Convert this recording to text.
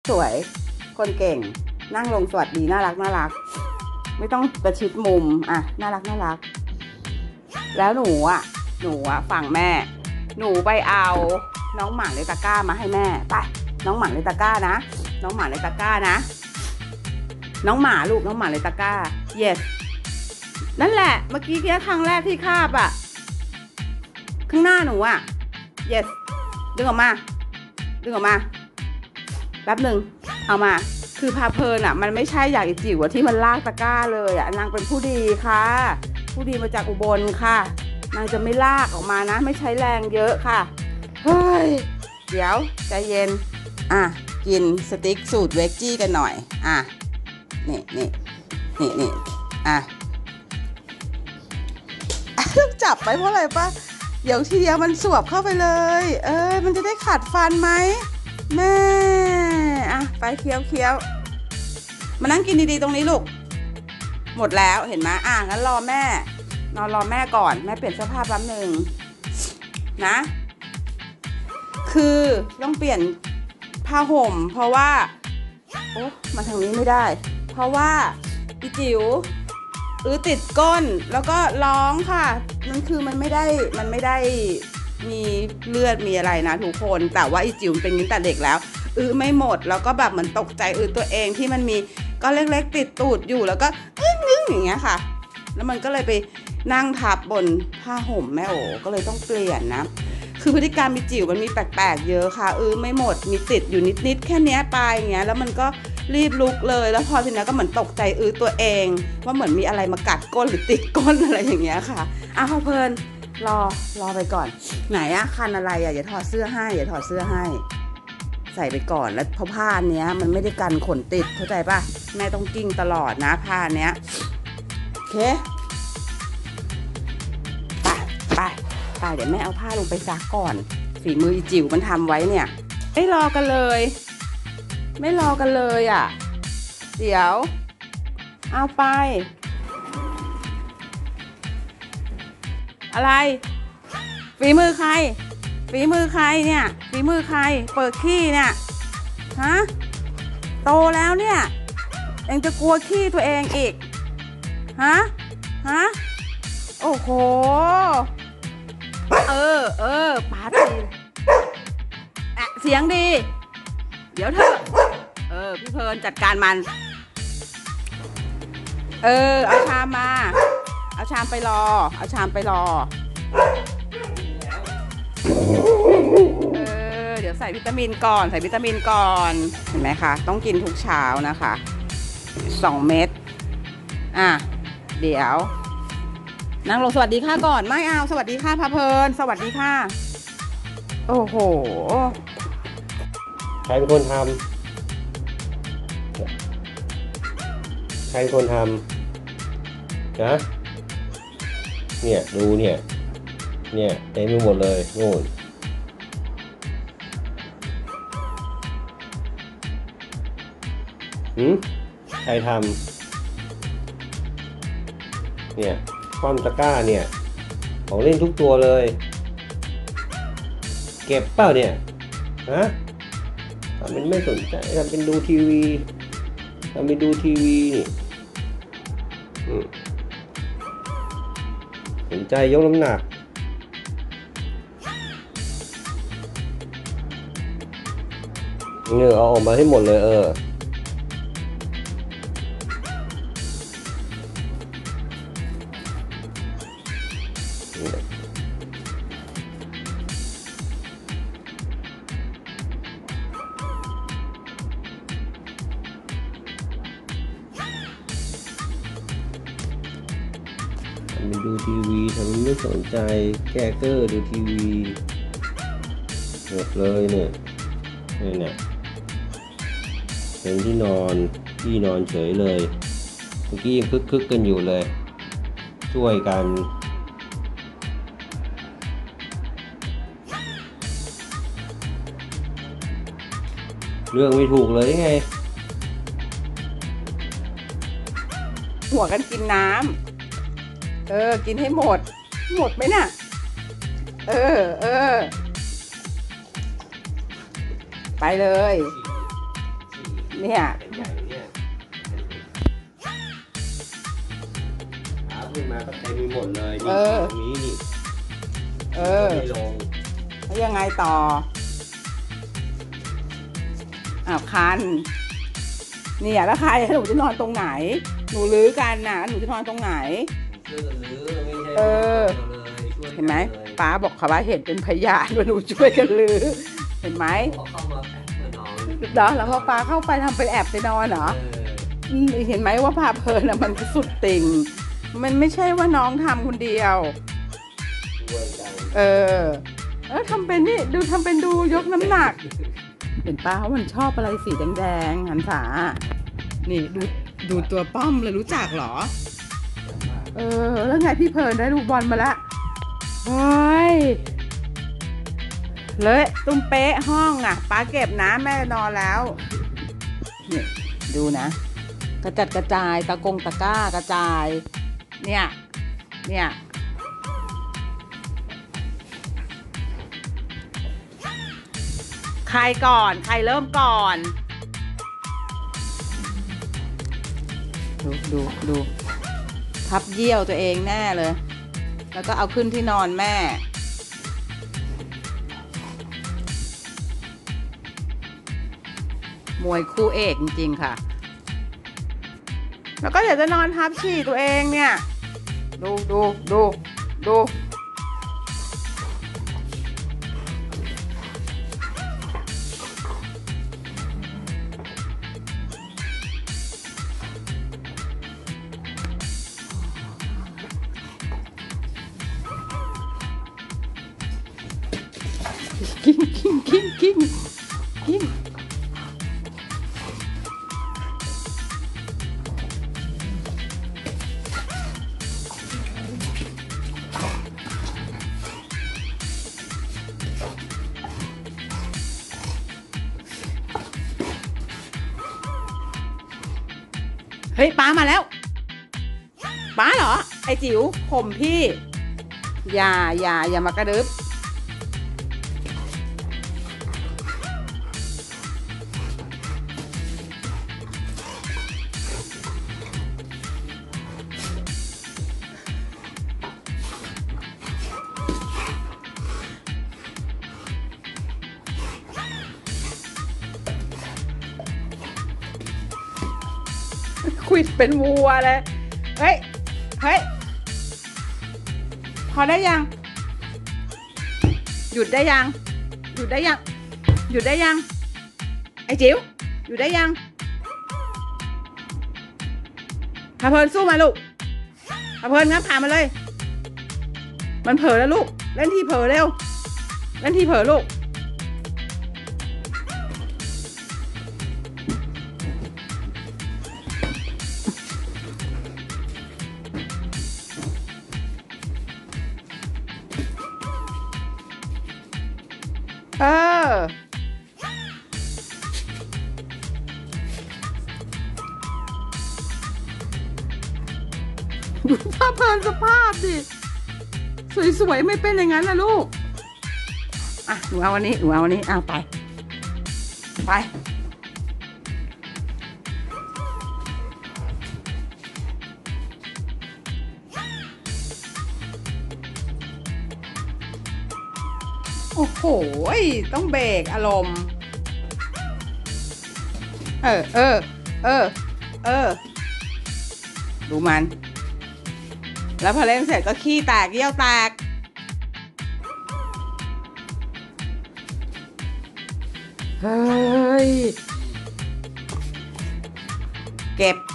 สวยคนเก่งนั่งลงสวัสดีน่ารักไม่ต้องประชิดมุมอ่ะน่ารักแล้วหนูฝั่งแม่หนูไปเอาน้องหมาในตะกร้ามาให้แม่ไปน้องหมาในตะกร้านะน้องหมาในตะกร้านะน้องหมาลูกน้องหมาในตะกร้า yes นั่นแหละเมื่อกี้ครั้งแรกที่คาบอ่ะข้างหน้าหนูอ่ะ yes ดึงออกมาแป๊บหนึ่งเอามาคือพาเพลินอ่ะมันไม่ใช่อย่างอีจิ๋วที่มันลากตะกร้าเลยอ่ะนางเป็นผู้ดีค่ะผู้ดีมาจากอุบลค่ะนางจะไม่ลากออกมานะไม่ใช้แรงเยอะค่ะเฮ้ยเดี๋ยวใจเย็นอ่ะกินสติ๊กสูตรเวกจี้กันหน่อยอ่ะนี่อ่ะต้องจับไปเพราะอะไรป่ะเดี๋ยวทีเดียวมันสวบเข้าไปเลยมันจะได้ขัดฟันไหมแม่อ่ะไปเคี้ยวมานั่งกินดีๆตรงนี้ลูกหมดแล้วเห็นไหมอ่ะงั้นรอแม่นอนรอแม่ก่อนแม่เปลี่ยนเสื้อผ้าแป๊บหนึ่งนะคือต้องเปลี่ยนผ้าห่มเพราะว่าโอ้มาทางนี้ไม่ได้เพราะว่าอีจิ๋วติดก้นแล้วก็ร้องค่ะนั่นคือมันไม่ได้มีเลือดมีอะไรนะทุกคนแต่ว่าอีจิ๋วเป็นตั้งแต่เด็กแล้วไม่หมดแล้วก็แบบเหมือนตกใจตัวเองที่มันมีก็เล็กๆติดตูดอยู่แล้วก็นึงอย่างเงี้ยค่ะแล้วมันก็เลยไปนั่งทับบนผ้าห่มแม่โอก็เลยต้องเปลี่ยนนะคือพฤติกรรมอีจิ๋วมันมีแปลกๆเยอะค่ะไม่หมดมีติดอยู่นิดๆแค่เนี้ยไปอย่างเงี้ยแล้วมันก็รีบลุกเลยแล้วพอทีนี้ก็เหมือนตกใจตัวเองว่าเหมือนมีอะไรมากัดก้นหรือติดก้นอะไรอย่างเงี้ยค่ะเพลินรอไปก่อนไหนคันอะไรอย่าถอดเสื้อให้ใส่ไปก่อนแล้วเพราะผ้าเนี้ยมันไม่ได้กันขนติดเข้าใจป่ะแม่ต้องกิ้งตลอดนะผ้าเนี้ยโอเคไปเดี๋ยวแม่เอาผ้าลงไปซักก่อนฝีมืออีจิ๋วมันทำไว้เนี่ยไม่รอกันเลยอ่ะเดี๋ยวเอาไปอะไรฝีมือใครเนี่ยฝีมือใครเปิดขี้เนี่ยฮะโตแล้วเนี่ยยังจะกลัวขี้ตัวเองอีกฮะโอ้โหปาตีเสียงดีเดี๋ยวเถอะพี่เพลินจัดการมันเอาชามมาเอาชามไปรอเดี๋ยวใส่วิตามินก่อนเห็นไหมคะต้องกินทุกเช้านะคะ2 เม็ดเดี๋ยวนั่งลงสวัสดีค่ะก่อนไม่เอาสวัสดีค่ะพาเพลินสวัสดีค่ะโอ้โหใครเป็นคนทำนะเนี่ยดูเนี่ยเต็มไปหมดเลยนู่นใครทำเนี่ยความตะกร้าเนี่ยของเล่นทุกตัวเลยเก็บเปล่าเนี่ยฮะทำเป็นไม่สนใจทำเป็นดูทีวีนี่สนใจยกน้ำหนักเอาออกมาให้หมดเลยมันดูทีวีทำไมไม่สนใจแกเกอร์ดูทีวีหมดเลยเนี่ยเป็นที่นอนเฉยเลยเมื่อกี้ยังคึกกันอยู่เลยช่วยกันเรื่องไม่ถูกเลยไงหัวกันกินน้ำกินให้หมดไหมน่ะไปเลยเนี่ยเป็นใหญ่เนี่ยขาขึ้นมาก็เต็มไปหมดเลยนี่ตรงนี้นี่ไม่ลงแล้วยังไงต่อคันเนี่ยแล้วใครหนูจะนอนตรงไหนหนูลื้อกันน่ะหนูจะนอนตรงไหนเห็นไหมป้าบอกเขาว่าเห็นเป็นพยานว่าหนูช่วยกันลื้อเห็นไหมแล้วพอป้าเข้าไปทำเป็นแอบไปนอนเหรอเห็นไหมว่าพาเพลินมันสุดติ่งมันไม่ใช่ว่าน้องทำคนเดียวทำเป็นนี่ดูทำเป็นดูยกน้ำหนักเห็นป้าว่ามันชอบอะไรสีแดงๆหันษานี่ดูตัวป้อมเลยรู้จักเหรอแล้วไงพี่เพลินได้ลูกบอลมาแล้วเฮ้ยเลยตุ้มเป๊ะห้องอ่ะป้าเก็บนะแม่นอนแล้วนี่ดูนะกระจัดกระจายตะกร้ากระจายเนี่ยใครก่อนใครเริ่มก่อนดูพับเยี่ยวตัวเองแน่เลยแล้วก็เอาขึ้นที่นอนแม่มวยคู่เอกจริงๆค่ะแล้วก็อยากจะนอนทับฉี่ตัวเองเนี่ยดูกิ้งเฮ้ยป้ามาแล้วป้าเหรอไอจิ๋วข่มพี่อย่ามากระดึบคุยเป็นวัวเลยเฮ้ยพอได้ยังหยุดได้ยังไอ้จิ๋วหยุดได้ยังพาเพลินสู้มาลูกพาเพลินงั้นผ่านมาเลยมันเผลอแล้วลูกเล่นที่เผลอเร็วเล่นที่เผลอลูกดูภาพเพลินสภาพดิสวยๆไม่เป็นอย่างนั้นนะลูกหนูเอาวันนี้เอาไปโอ้โหต้องเบรกอารมณ์ดูมันแล้วพอเล่นเสร็จก็ขี้แตกเยี่ยวแตกเฮ้ยเก็บ